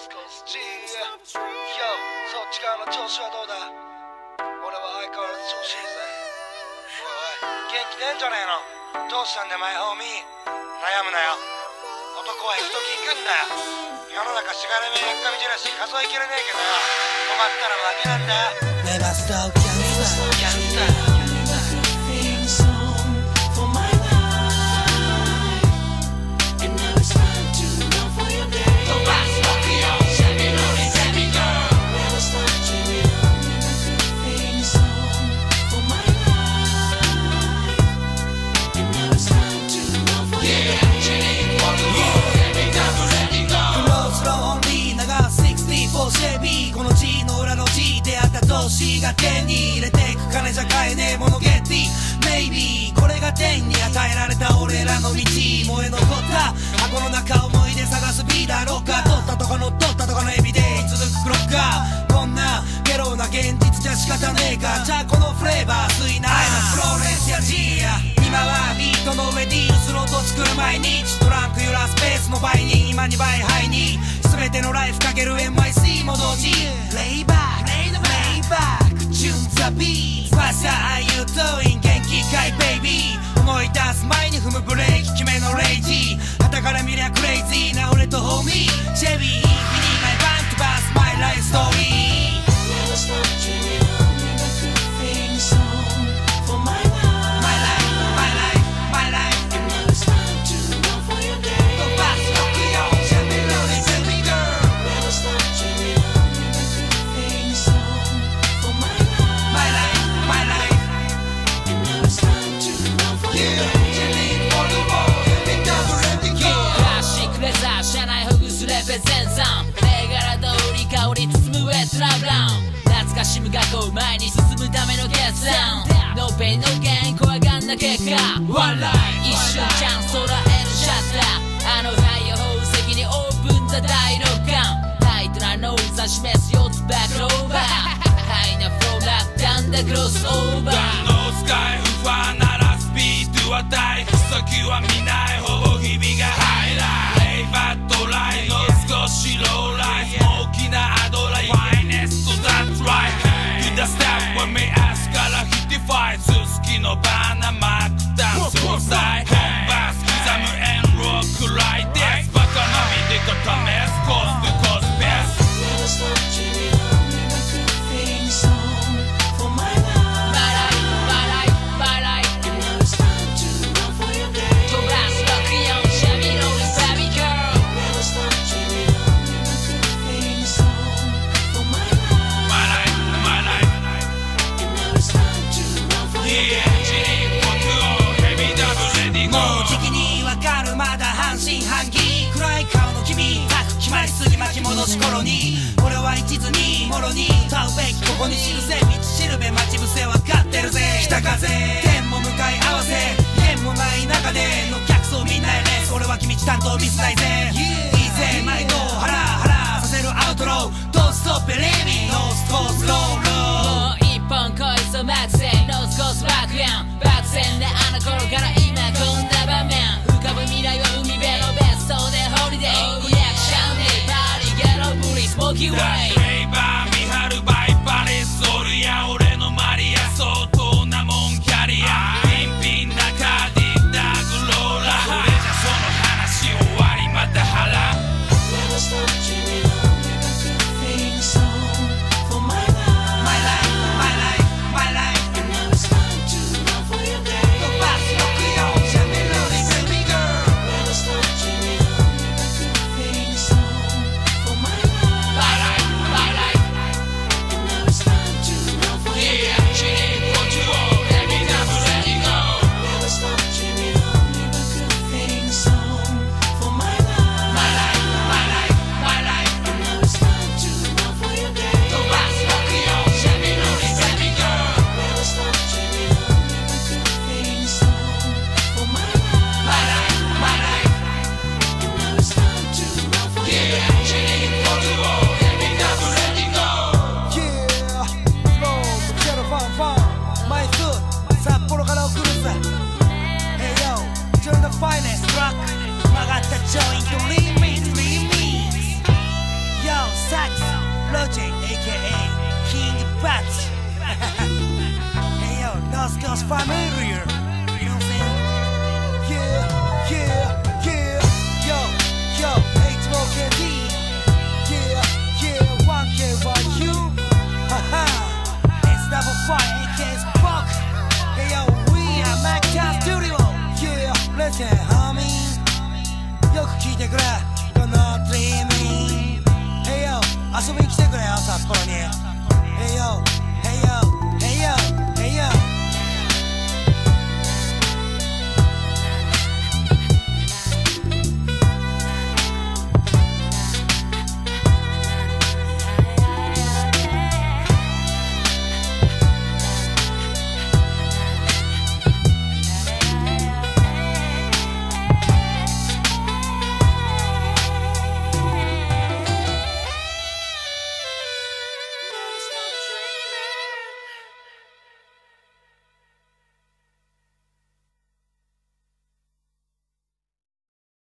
そっち側の調子はどうだ？俺は相変わらず調子いいぜ。おいおい、元気ねえんじゃねえの？どうしたんだよマイホーミー。悩むなよ、男は行く時行くんだよ。世の中しがらみやっかみじらし数えきれねえけどよ、止まったら負けなんだよ。ネバスターキャンサーこの G の裏の G 出会った同士が手に入れていく金じゃ買えねえものゲッティ Maybe これが天に与えられた俺らの道、燃え残った箱の中思い出探すビーダーロッカー、取ったとか乗っ取ったとかのエビデイ続くクロッカー、こんなゲロな現実じゃ仕方ねえか。じゃあこのフレーバー吸いなアイナフローレンスやジーや今はビートの上 D スロート作る毎日トランク揺らスペースの倍に今2倍ハイに全てのライフかける MIC も同時レイバックチューンザビート What's up are you doing 元気かいベイビー思い出す前に踏むブレーキ決めのレイジー旗から見りゃクレイジーな俺とホーミーチェビー We need my band to pass my life story Never stop dreaming on me the good thing song for my life My life, my life, my life And now it's time to run for your day Go back, look yo, tell me lonely, tell me girl Never stop dreaming on me the good thing song for my life My life, my life And now it's time to run for your day Chilling for the world, let me down, let me go クラシックレザー、車内ほぐすレペゼンさん銘柄通り香り包むウェットラブラウン懐かしむ学校前に進むための決断 No pain no gain 怖がんな結果 One life 一瞬チャンス空へのシャッターあの太陽宝石にオープンザ第六感タイトなノーズは示す4つバックオーバーハイなフローラックダウンダクロスオーバーガンのスカイファーならスピードは大先は見ないほぼ日々がハイライレイバットライの少しローライ大きなアドライファイネスト That's right Do the step when me ask からヒティファイススキのバナマックダウン総裁本バス刻むエンロックライですバカな見てか試すコースとコースベス Never stop dreaming on me the good thing song for my life My life, my life, my life And now it's time to run for your day Go back, look young, Chevy Rolling baby girl Never stop dreaming on me the good thing song for my life My life, my life And now it's time to run for your dayもうじきにわかるまだ半信半疑暗い顔の君たく決まりすぎ巻き戻し頃に俺は一途にもろに歌うべきここに知るぜ道しるべ待ち伏せわかってるぜ北風天も向かい合わせ弦もない中での客層みんなへレース俺は君担当ミスないぜいいぜ毎度ハラハラさせるアウトロー Don't stop believing No stop slow low もう一本恋そうマクセノースコースバックヤン爆戦であの頃から今こんな場面浮かぶ未来は海辺のベストでホリデーリアクションでパーリーゲロブリスモーキーウェイレイバー見張るバイパレスオルや俺のマリア相当なもんキャリアピンピンなカーディダグローラ俺じゃその話終わりまた腹 Never stop dreaming on me the good thing song for my life My life, my life, my life And now it's time to run for your day Go back, look yo, tell me lonely, tell me girl Never stop dreaming on me the good thing song for my life My life, my life And now it's time to run for your day Chilling for you all, let me never let you go Never stop dreaming on me the good thing song for my life My life, my life, my life And now it's time to run for your day Go back, look yo, tell me lonely, tell me girl Never stop dreaming on me the good thing song for my life My life, my life And now it's time to run for your day Chilling for you all, let me never let you go Yeah, flow, チェロファンファンマイス札幌から送るぜ Hey yo, turn the finest rock 曲がったジョイントリミックス Yo Grazie. Hey yo, North Coast familiar.